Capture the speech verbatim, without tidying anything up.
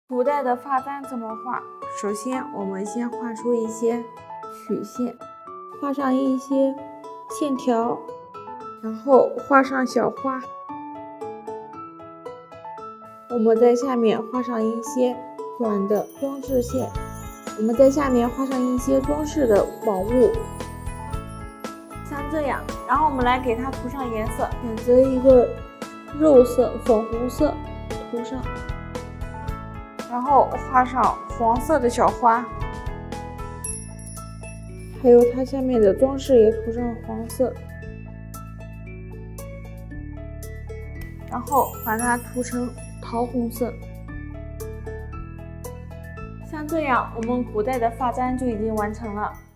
古代的发簪怎么画？首先，我们先画出一些曲线，画上一些线条，然后画上小花。我们在下面画上一些短的装饰线，我们在下面画上一些装饰的宝物，像这样。然后我们来给它涂上颜色，选择一个肉色、粉红色涂上。然后画上黄色的小花，还有它下面的装饰也涂上黄色，然后把它涂成桃红色。像这样，我们古代的发簪就已经完成了。